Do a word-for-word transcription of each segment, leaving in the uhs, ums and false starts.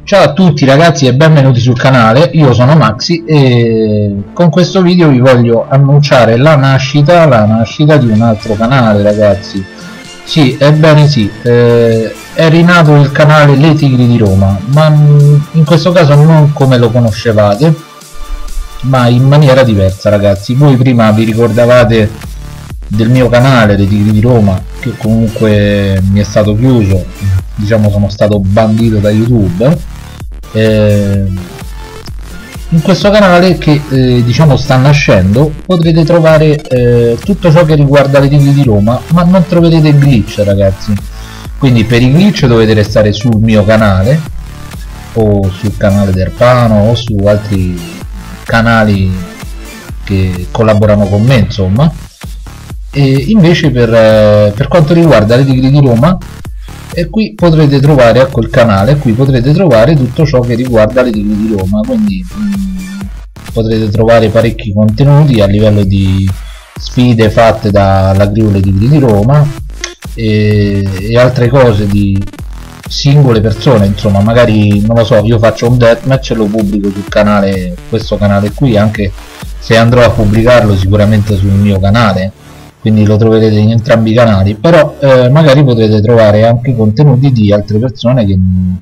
Ciao a tutti ragazzi e benvenuti sul canale, io sono Maxi e con questo video vi voglio annunciare la nascita, la nascita di un altro canale ragazzi. Sì, ebbene sì, eh, è rinato il canale Le Tigri di Roma, ma in questo caso non come lo conoscevate, ma in maniera diversa ragazzi. Voi prima vi ricordavate del mio canale Le Tigri di Roma, che comunque mi è stato chiuso, diciamo sono stato bandito da YouTube. Eh, in questo canale che eh, diciamo sta nascendo potrete trovare eh, tutto ciò che riguarda Le Tigri di Roma, ma non troverete glitch ragazzi. Quindi per i glitch dovete restare sul mio canale o sul canale d'Erpano o su altri canali che collaborano con me insomma. E invece per, eh, per quanto riguarda Le Tigri di Roma, e qui potrete trovare, ecco il canale, qui potrete trovare tutto ciò che riguarda Le Tigri di Roma, quindi mh, potrete trovare parecchi contenuti a livello di sfide fatte dalla crew Le Tigri di Roma e, e altre cose di singole persone, insomma magari non lo so, io faccio un deathmatch e lo pubblico sul canale, questo canale qui, anche se andrò a pubblicarlo sicuramente sul mio canale, quindi lo troverete in entrambi i canali, però eh, magari potrete trovare anche contenuti di altre persone che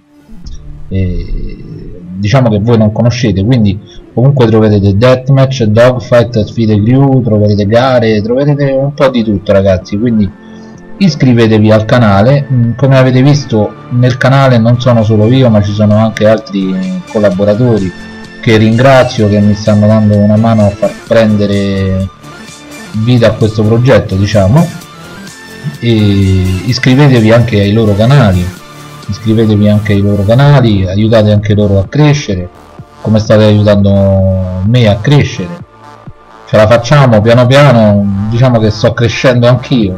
eh, diciamo che voi non conoscete, quindi comunque troverete deathmatch, dogfight, sfide crew, troverete gare, troverete un po' di tutto ragazzi. Quindi iscrivetevi al canale. Come avete visto nel canale non sono solo io, ma ci sono anche altri collaboratori che ringrazio, che mi stanno dando una mano a far prendere vita a questo progetto diciamo. E iscrivetevi anche ai loro canali iscrivetevi anche ai loro canali, aiutate anche loro a crescere come state aiutando me a crescere. Ce la facciamo piano piano, diciamo che sto crescendo anch'io,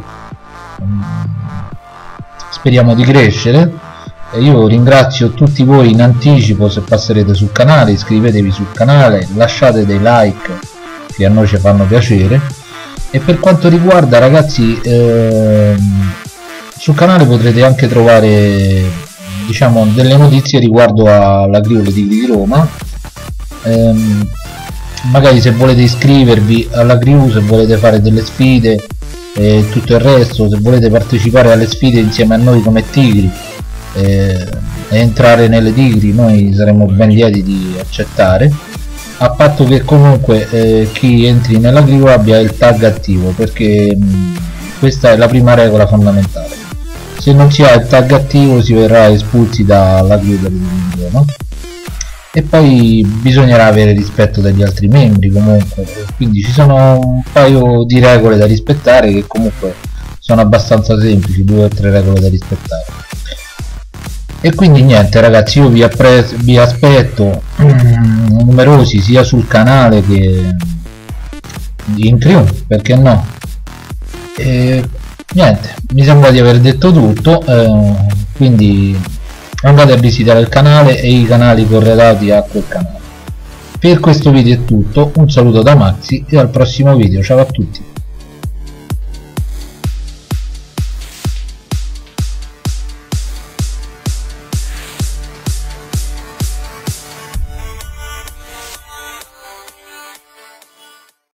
speriamo di crescere. E io ringrazio tutti voi in anticipo se passerete sul canale, iscrivetevi sul canale, lasciate dei like che a noi ci fanno piacere. E per quanto riguarda ragazzi ehm, sul canale potrete anche trovare diciamo delle notizie riguardo alla crew Le Tigri di Roma, ehm, magari se volete iscrivervi alla crew, se volete fare delle sfide e tutto il resto, se volete partecipare alle sfide insieme a noi come Tigri eh, e entrare nelle Tigri, noi saremo ben lieti di accettare, a patto che comunque eh, chi entri nella crew abbia il tag attivo, perché mh, questa è la prima regola fondamentale. Se non si ha il tag attivo si verrà espulsi dalla crew del video, no? E poi bisognerà avere rispetto dagli altri membri comunque, quindi ci sono un paio di regole da rispettare che comunque sono abbastanza semplici, due o tre regole da rispettare. E quindi niente ragazzi, io vi, vi aspetto mm, numerosi sia sul canale che in crew, perché no. E niente, mi sembra di aver detto tutto, eh, quindi andate a visitare il canale e i canali correlati a quel canale. Per questo video è tutto, un saluto da Maxi e al prossimo video, ciao a tutti.